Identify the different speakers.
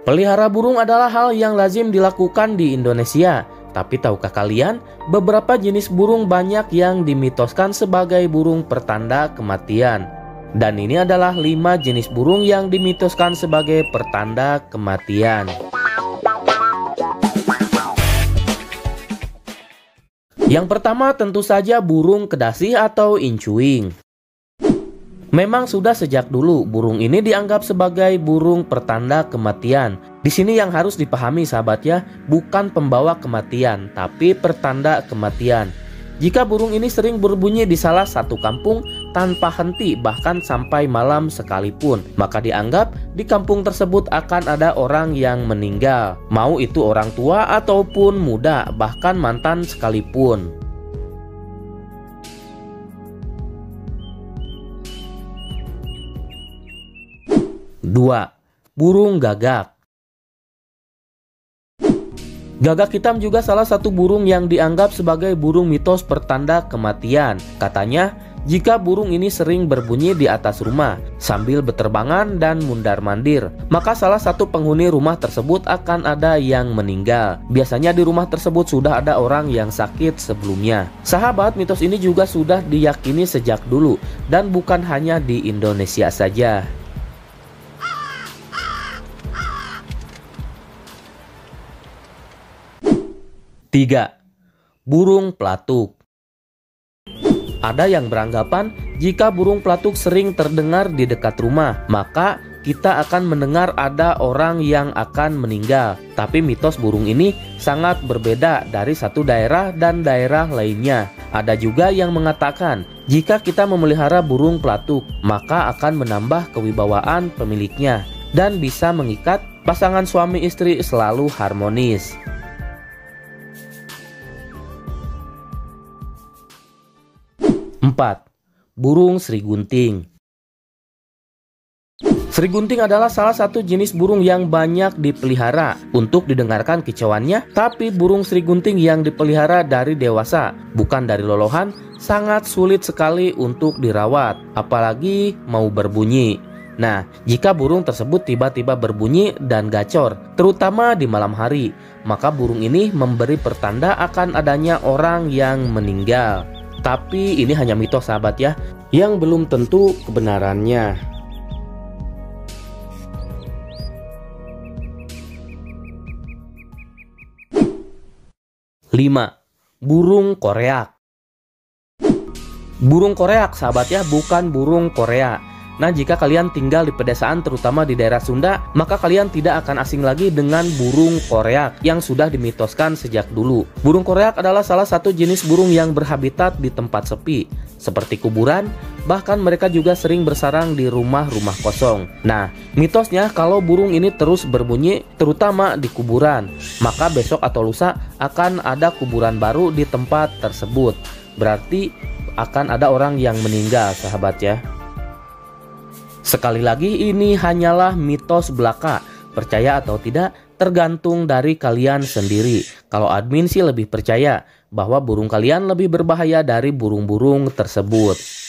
Speaker 1: Pelihara burung adalah hal yang lazim dilakukan di Indonesia. Tapi tahukah kalian, beberapa jenis burung banyak yang dimitoskan sebagai burung pertanda kematian. Dan ini adalah 5 jenis burung yang dimitoskan sebagai pertanda kematian. Yang pertama tentu saja burung kedasi atau incuing. Memang sudah sejak dulu burung ini dianggap sebagai burung pertanda kematian. Di sini yang harus dipahami sahabat ya, bukan pembawa kematian, tapi pertanda kematian. Jika burung ini sering berbunyi di salah satu kampung tanpa henti bahkan sampai malam sekalipun, maka dianggap di kampung tersebut akan ada orang yang meninggal. Mau itu orang tua ataupun muda, bahkan mantan sekalipun. 2. Burung gagak. Gagak hitam juga salah satu burung yang dianggap sebagai burung mitos pertanda kematian. Katanya, jika burung ini sering berbunyi di atas rumah sambil berterbangan dan mundar-mandir, maka salah satu penghuni rumah tersebut akan ada yang meninggal. Biasanya di rumah tersebut sudah ada orang yang sakit sebelumnya. Sahabat, mitos ini juga sudah diyakini sejak dulu dan bukan hanya di Indonesia saja. 3. Burung pelatuk. Ada yang beranggapan jika burung pelatuk sering terdengar di dekat rumah, maka kita akan mendengar ada orang yang akan meninggal. Tapi mitos burung ini sangat berbeda dari satu daerah dan daerah lainnya. Ada juga yang mengatakan jika kita memelihara burung pelatuk, maka akan menambah kewibawaan pemiliknya dan bisa mengikat pasangan suami istri selalu harmonis. 4. Burung serigunting. Serigunting adalah salah satu jenis burung yang banyak dipelihara untuk didengarkan kicauannya, tapi burung serigunting yang dipelihara dari dewasa, bukan dari lolohan, sangat sulit sekali untuk dirawat, apalagi mau berbunyi. Nah, jika burung tersebut tiba-tiba berbunyi dan gacor, terutama di malam hari, maka burung ini memberi pertanda akan adanya orang yang meninggal. Tapi ini hanya mitos sahabat ya, yang belum tentu kebenarannya. 5. Burung koreak. Burung koreak sahabat ya, bukan burung Korea. Nah, jika kalian tinggal di pedesaan terutama di daerah Sunda, maka kalian tidak akan asing lagi dengan burung koreak yang sudah dimitoskan sejak dulu. Burung koreak adalah salah satu jenis burung yang berhabitat di tempat sepi, seperti kuburan, bahkan mereka juga sering bersarang di rumah-rumah kosong. Nah, mitosnya kalau burung ini terus berbunyi, terutama di kuburan, maka besok atau lusa akan ada kuburan baru di tempat tersebut. Berarti akan ada orang yang meninggal sahabat ya. Sekali lagi, ini hanyalah mitos belaka. Percaya atau tidak tergantung dari kalian sendiri. Kalau admin sih lebih percaya bahwa burung kalian lebih berbahaya dari burung-burung tersebut.